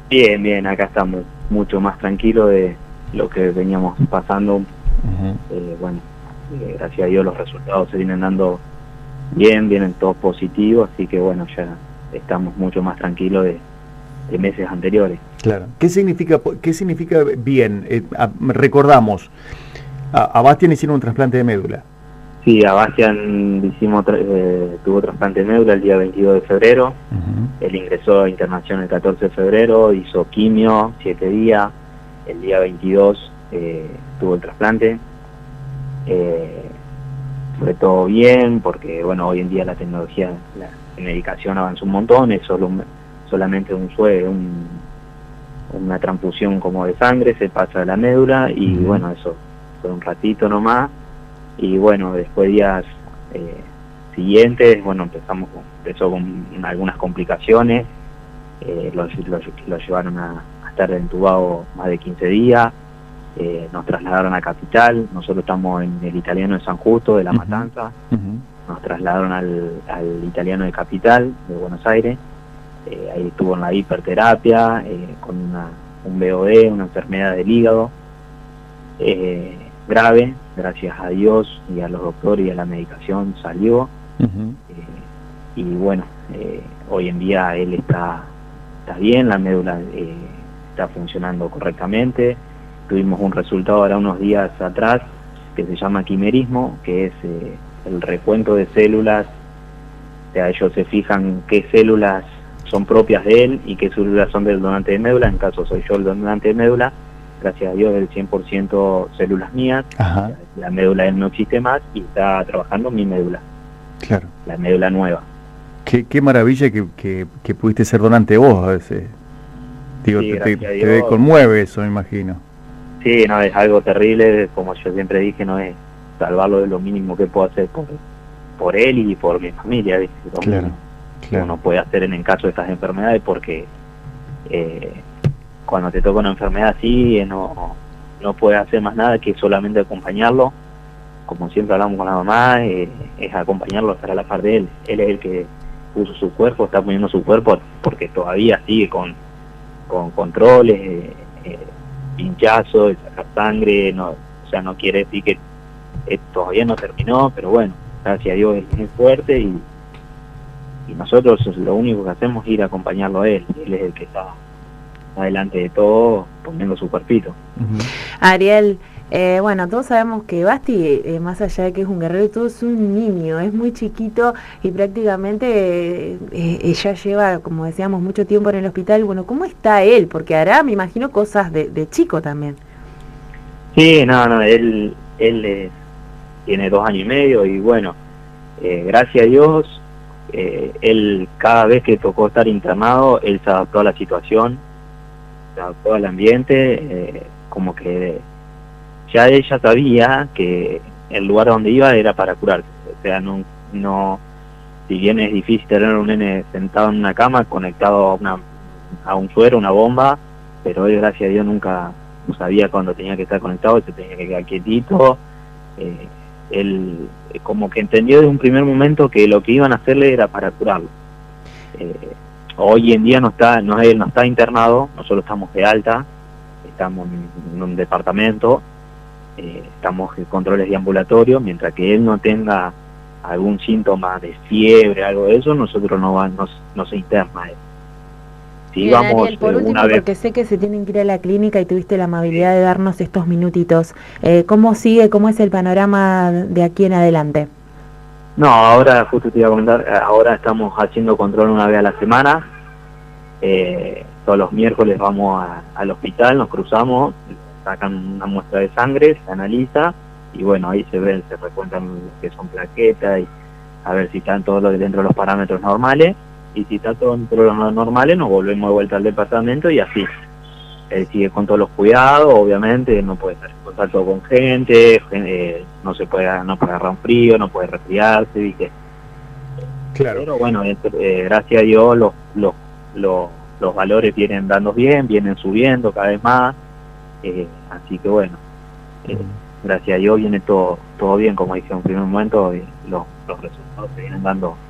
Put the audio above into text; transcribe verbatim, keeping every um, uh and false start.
Bien, bien, acá estamos mucho más tranquilos de lo que veníamos pasando. Uh-huh. Eh, bueno, eh, gracias a Dios los resultados se vienen dando bien, vienen todos positivos, así que bueno, ya estamos mucho más tranquilos de, de meses anteriores. Claro. ¿Qué significa, qué significa bien? Eh, a, recordamos, a, a Bastián hicieron un trasplante de médula. Sí, a Bastián hicimos, eh, tuvo trasplante de médula el día veintidós de febrero. Uh-huh. Él ingresó a internación el catorce de febrero, hizo quimio, siete días. El día veintidós eh, tuvo el trasplante. Eh, fue todo bien, porque bueno, hoy en día la tecnología, la medicación avanzó un montón, es solo un, solamente un suero, un, una transfusión como de sangre, se pasa a la médula y uh-huh. bueno, eso fue un ratito nomás. Y bueno, después días eh, siguientes, bueno, empezamos con, empezó con algunas complicaciones, eh, lo, lo, lo llevaron a, a estar entubado más de quince días, eh, nos trasladaron a Capital, nosotros estamos en el Italiano de San Justo, de La Matanza, uh-huh. nos trasladaron al, al Italiano de Capital, de Buenos Aires, eh, ahí estuvo en la hiperterapia, eh, con una, un V O D, una enfermedad del hígado, eh, grave, gracias a Dios y a los doctores y a la medicación salió. Uh-huh. eh, y bueno, eh, hoy en día él está, está bien, la médula eh, está funcionando correctamente. Tuvimos un resultado ahora unos días atrás que se llama quimerismo, que es eh, el recuento de células. O sea, ellos se fijan qué células son propias de él y qué células son del donante de médula. En caso soy yo el donante de médula, gracias a Dios del cien por ciento células mías. Ajá. La médula de él no existe más y está trabajando mi médula. Claro. La médula nueva. Qué, qué maravilla que, que, que pudiste ser donante vos a veces. Digo, sí, te, te, te conmueve eso, me imagino. Sí, no, es algo terrible, como yo siempre dije, no es salvarlo de lo mínimo que puedo hacer por, por él y por mi familia, ¿viste? Lo claro, claro. Uno puede hacer en el caso de estas enfermedades, porque eh, cuando te toca una enfermedad así, eh, no, no puedes hacer más nada que solamente acompañarlo. Como siempre hablamos con la mamá, eh, es acompañarlo, estar a la par de él. Él es el que puso su cuerpo, está poniendo su cuerpo, porque todavía sigue con, con controles, eh, eh, pinchazos, sacar sangre, no, o sea, no quiere decir que eh, todavía no terminó, pero bueno, gracias a Dios es fuerte y, y nosotros lo único que hacemos es ir a acompañarlo a él. Él es el que está adelante de todo, poniendo su cuerpito. Uh-huh. Ariel, eh, bueno, todos sabemos que Basti, eh, más allá de que es un guerrero, todo es un niño, es muy chiquito y prácticamente eh, eh, ya lleva, como decíamos, mucho tiempo en el hospital. Bueno, ¿cómo está él? Porque hará, me imagino, cosas de, de chico también. Sí, no, no, él, él eh, tiene dos años y medio y bueno, eh, gracias a Dios, eh, él cada vez que tocó estar internado, él se adaptó a la situación, se adaptó al ambiente, eh, como que ya ella sabía que el lugar donde iba era para curarse. O sea, no, no, si bien es difícil tener un nene sentado en una cama conectado a una a un suero, una bomba, pero él, gracias a Dios, nunca sabía cuándo tenía que estar conectado, se tenía que quedar quietito. Eh, él como que entendió desde un primer momento que lo que iban a hacerle era para curarlo. Eh, hoy en día no está, no, él no está internado, nosotros estamos de alta, estamos en, en un departamento, eh, estamos en controles de ambulatorio, mientras que él no tenga algún síntoma de fiebre, algo de eso, nosotros no, va, no, no se interna él. Si Bien, vamos, Ariel, por eh, último, una vez... porque sé que se tienen que ir a la clínica y tuviste la amabilidad de darnos estos minutitos, eh, ¿cómo sigue, cómo es el panorama de aquí en adelante? No, ahora justo te iba a comentar, ahora estamos haciendo control una vez a la semana, eh, todos los miércoles vamos a, al hospital, nos cruzamos, sacan una muestra de sangre, se analiza y bueno, ahí se ven, se recuentan que son plaquetas y a ver si están todos los dentro de los parámetros normales, y si está todo dentro de los normales nos volvemos de vuelta al departamento y así. Él sigue con todos los cuidados, obviamente, no puede estar en contacto con gente, eh, no se puede, no puede agarrar un frío, no puede resfriarse, ¿viste? Claro. Pero bueno, eh, gracias a Dios los, los, los, los valores vienen dando bien, vienen subiendo cada vez más, eh, así que bueno, eh, gracias a Dios viene todo todo bien, como dije en un primer momento, eh, los, los resultados se vienen dando